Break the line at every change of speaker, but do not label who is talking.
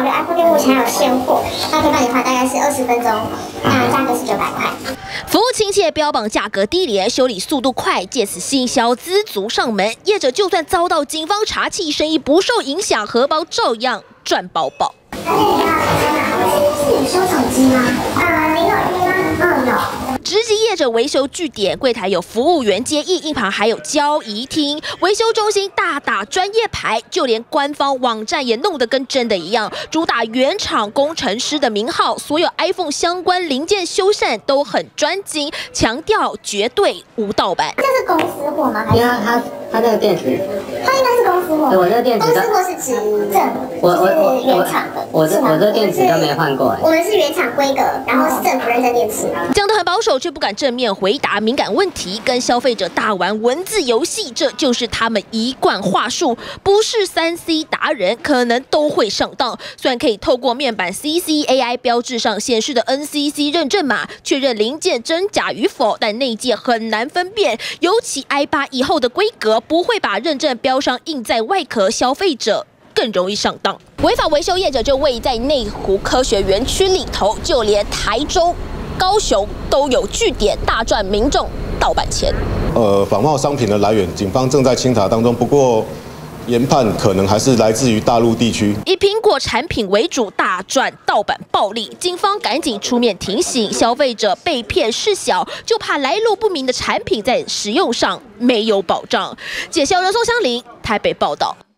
的 iPhone 6目前还有现货，那可以帮你换大概是20分钟，那价格是900块。
服务亲切，标榜价格低廉，修理速度快，借此吸引小资族上门。业者就算遭到警方查缉，生意不受影响，荷包照样赚饱饱。
是收手机吗？你有吗？有。
直击业者维修据点，柜台有服务员接应，一旁还有交易厅，维修中心大打专业牌，就连官方网站也弄得跟真的一样，主打原厂工程师的名号，所有 iPhone 相关零件修缮都很专精，强调绝对无盗版。
这是公司货吗？
因为它这个电池，
它应该是公司货。
对，我这个电池，
公司货是指政府，就是原厂的。
我这电池都没换过。
我们是原厂规格，然后是政府认证电池。
讲得很保守，却不敢正面回答敏感问题，跟消费者大玩文字游戏，这就是他们一贯话术。不是3C 达人，可能都会上当。虽然可以透过面板 CCAI 标志上显示的 NCC 认证码确认零件真假与否，但内件很难分辨，尤其 i8 以后的规格不会把认证标上印在外壳，消费者更容易上当。违法维修业者就位在内湖科学园区里头，就连台中、高雄都有据点，大赚民众盗版钱。
仿冒商品的来源，警方正在清查当中。不过，研判可能还是来自于大陆地区。
以苹果产品为主，大赚盗版暴利，警方赶紧出面提醒消费者，被骗事小，就怕来路不明的产品在使用上没有保障。记者肖仁松香林台北报道。